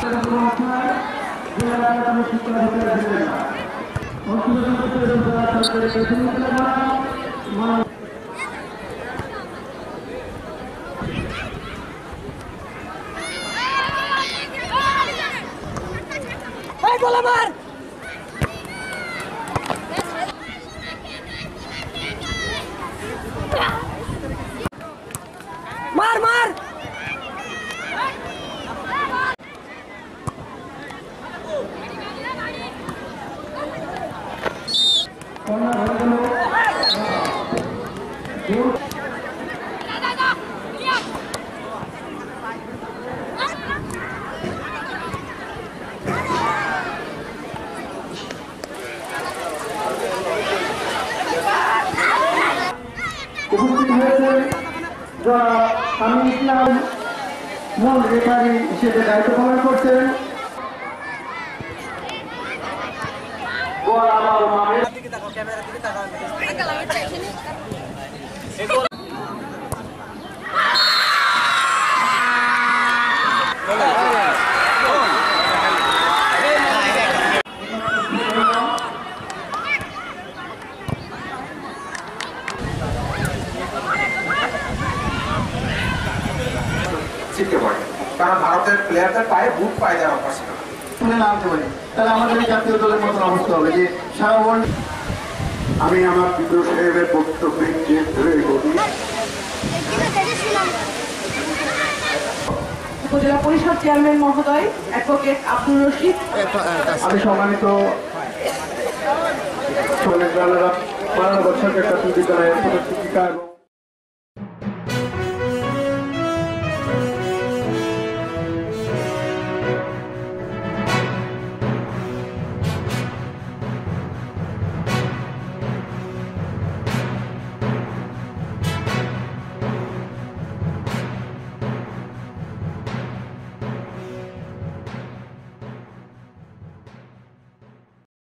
मार मार আমি ইসলাম মূল রেফারি হিসেবে দায়িত্ব পালন করছেন। শিখতে পারে, কারণ ভারতের প্লেয়ারদের পায়ে বুট পায়ে দেওয়ার অভ্যাস নামতে পারি, তাহলে আমাদের জাতীয় দলের মতন অবস্থা হবে যে সারা ওয়ার্ল্ড। আমি আমার বিদ্রোহ সাহেবের বক্তব্যে উপজেলা পরিষদ চেয়ারম্যান মহোদয় অ্যাডভোকেট আব্দুর রশিদ, আমি সম্মানিত সরকারি বিদ্যালয়ের শিক্ষিকা এবং